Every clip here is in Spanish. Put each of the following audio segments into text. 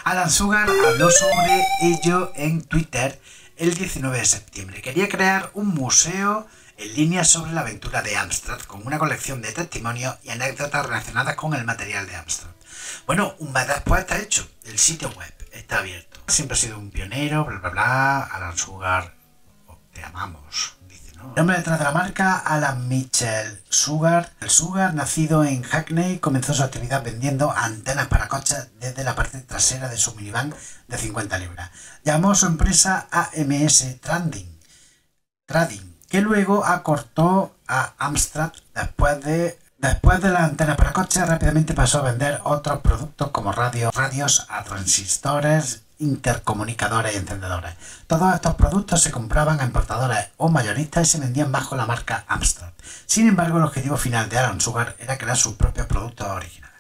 Alan Sugar habló sobre ello en Twitter el 19 de septiembre. Quería crear un museo en línea sobre la aventura de Amstrad, con una colección de testimonios y anécdotas relacionadas con el material de Amstrad. Bueno, un mes después está hecho. El sitio web está abierto. Siempre ha sido un pionero, bla bla bla. Alan Sugar, te amamos. El nombre detrás de la marca, Alan Mitchell Sugar. El Sugar, nacido en Hackney, comenzó su actividad vendiendo antenas para coches desde la parte trasera de su minivan de 50 libras. Llamó a su empresa AMS Trading, que luego acortó a Amstrad. Después de las antenas para coches, rápidamente pasó a vender otros productos como radios a transistores, intercomunicadores y encendedores. Todos estos productos se compraban a importadores o mayoristas y se vendían bajo la marca Amstrad. Sin embargo, el objetivo final de Alan Sugar era crear sus propios productos originales.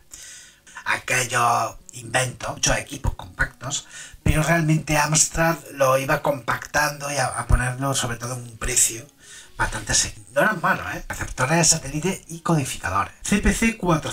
Aquellos inventos, muchos equipos compactos, pero realmente Amstrad lo iba compactando y a ponerlo sobre todo en un precio bastante sencillo. No eran malos, receptores de satélite y codificadores. CPC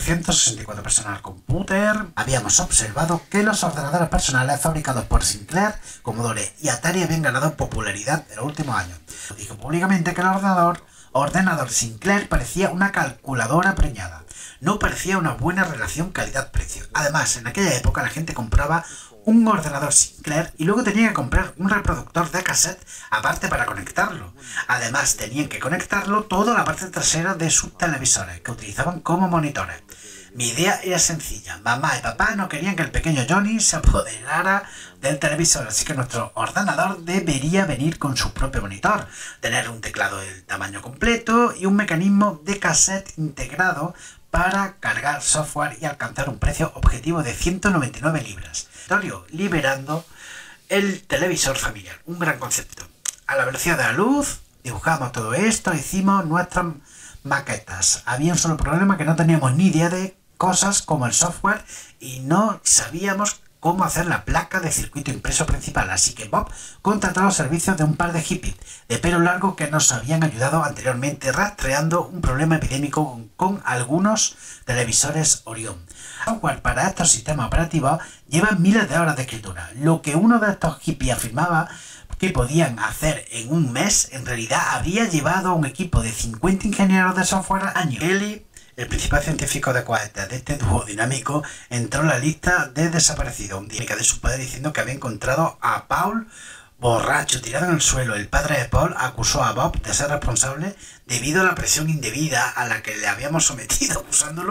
464 Personal Computer. Habíamos observado que los ordenadores personales fabricados por Sinclair, Commodore y Atari habían ganado popularidad en los últimos años. Dijo públicamente que el ordenador Sinclair parecía una calculadora preñada. No parecía una buena relación calidad-precio. Además, en aquella época la gente compraba un ordenador Sinclair y luego tenía que comprar un reproductor de cassette aparte para conectarlo. Además, tenían que conectarlo toda la parte trasera de sus televisores, que utilizaban como monitores. Mi idea era sencilla. Mamá y papá no querían que el pequeño Johnny se apoderara del televisor, así que nuestro ordenador debería venir con su propio monitor, tener un teclado del tamaño completo y un mecanismo de cassette integrado para cargar software y alcanzar un precio objetivo de 199 libras. Liberando el televisor familiar. Un gran concepto. A la velocidad de la luz, dibujamos todo esto, hicimos nuestras maquetas. Había un solo problema, que no teníamos ni idea de cosas como el software y no sabíamos cómo hacer la placa de circuito impreso principal, así que Bob contrató los servicios de un par de hippies de pelo largo que nos habían ayudado anteriormente rastreando un problema epidémico con algunos televisores Orion. El software para estos sistemas operativos lleva miles de horas de escritura. Lo que uno de estos hippies afirmaba que podían hacer en un mes, en realidad habría llevado a un equipo de 50 ingenieros de software años. Kelly, el principal científico de cohetes de este dúo dinámico, entró en la lista de desaparecidos un día de su padre diciendo que había encontrado a Paul borracho tirado en el suelo. El padre de Paul acusó a Bob de ser responsable debido a la presión indebida a la que le habíamos sometido,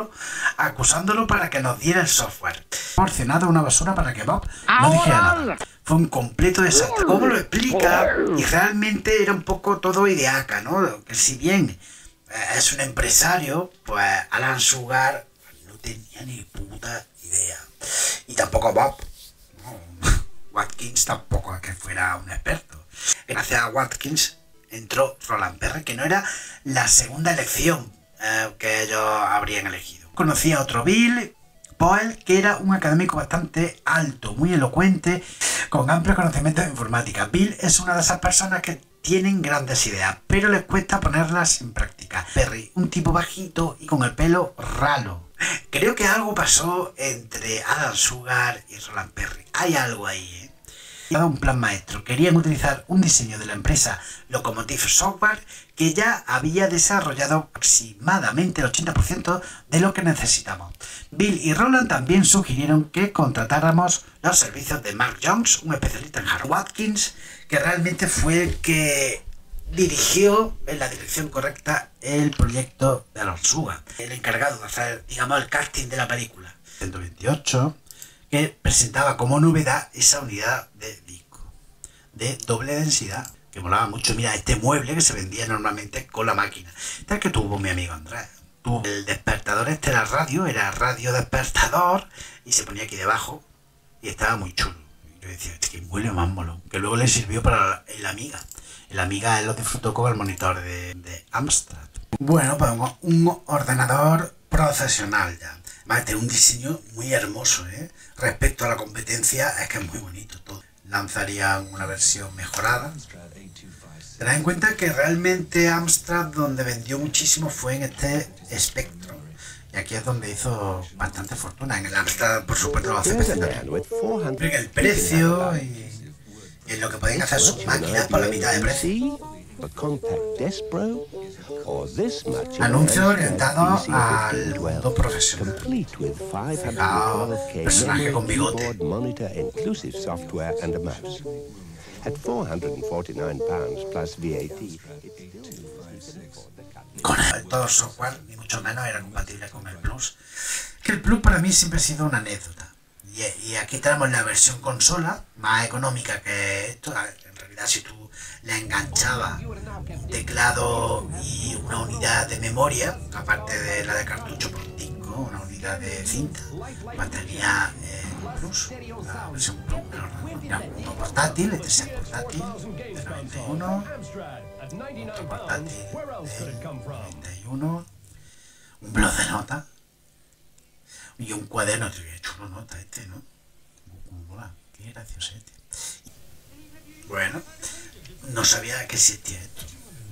acusándolo para que nos diera el software. Proporcionado una basura para que Bob no dijera nada. Fue un completo desastre. ¿Cómo lo explica? Y realmente era un poco todo ideaca, ¿no? Que si bien es un empresario, pues Alan Sugar no tenía ni puta idea. Y tampoco Bob. No. Watkins tampoco es que fuera un experto. Gracias a Watkins entró Roland Perry, que no era la segunda elección que ellos habrían elegido. Conocí a otro Bill Poel, que era un académico bastante alto, muy elocuente, con amplio conocimiento de informática. Bill es una de esas personas que tienen grandes ideas, pero les cuesta ponerlas en práctica. Perry, un tipo bajito y con el pelo ralo. Creo que algo pasó entre Alan Sugar y Roland Perry. Hay algo ahí, un plan maestro. Querían utilizar un diseño de la empresa Locomotive Software que ya había desarrollado aproximadamente el 80% de lo que necesitamos. Bill y Roland también sugirieron que contratáramos los servicios de Mark Jones, un especialista en hardware. Watkins, que realmente fue el que dirigió en la dirección correcta el proyecto de Alan Sugar, el encargado de hacer, digamos, el casting de la película. 128, que presentaba como novedad esa unidad de disco de doble densidad, que molaba mucho. Mira, este mueble que se vendía normalmente con la máquina. Este es el que tuvo mi amigo Andrés. Tuvo el despertador, este era radio despertador, y se ponía aquí debajo, y estaba muy chulo. Y yo decía, es que mueble más molón, que luego le sirvió para el Amiga. El Amiga él lo disfrutó con el monitor de Amstrad. Bueno, pues un ordenador profesional ya. Va a tener un diseño muy hermoso, Respecto a la competencia, es que es muy bonito todo. Lanzarían una versión mejorada. Tened en cuenta que realmente Amstrad donde vendió muchísimo fue en este Spectrum. Y aquí es donde hizo bastante fortuna. En el Amstrad, por supuesto, lo hace PC también. El precio y lo que pueden hacer sus máquinas por la mitad de precio. Anuncio orientado al mundo profesional. Fijaos, personaje con bigote. Con todo el software, ni mucho menos era compatible con el Plus. Que el Plus para mí siempre ha sido una anécdota. Y aquí tenemos la versión consola, más económica que esto. En realidad, si tú le enganchabas un teclado y una unidad de memoria, aparte de la de cartucho por disco, una unidad de cinta, pues tenía el Plus, la versión Plus. Mira, uno portátil, este es el portátil de 91, otro portátil de 91, un blog de notas y un cuaderno. Qué chulo nota este, ¿no? Mola, qué gracioso este. Bueno, no sabía que existía esto.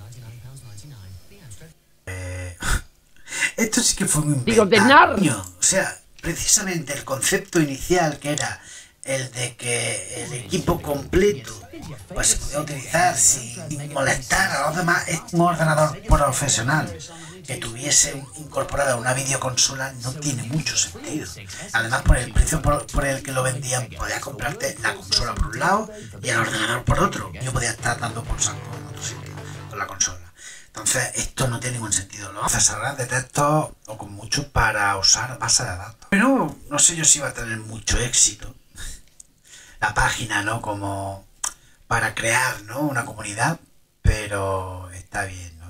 Esto sí que fue un inventario. O sea, precisamente el concepto inicial, que era el de que el equipo completo pues se podía utilizar sin molestar a los demás, es un ordenador profesional que tuviese incorporada una videoconsola no tiene mucho sentido. Además, por el precio por el que lo vendían, podías comprarte la consola por un lado y el ordenador por otro. Yo podía estar dando por saco en otro sitio con la consola. Entonces, esto no tiene ningún sentido. Los procesadores de texto o con mucho para usar base de datos. Pero no sé yo si va a tener mucho éxito la página, ¿no? Como para crear, ¿no? Una comunidad, pero está bien.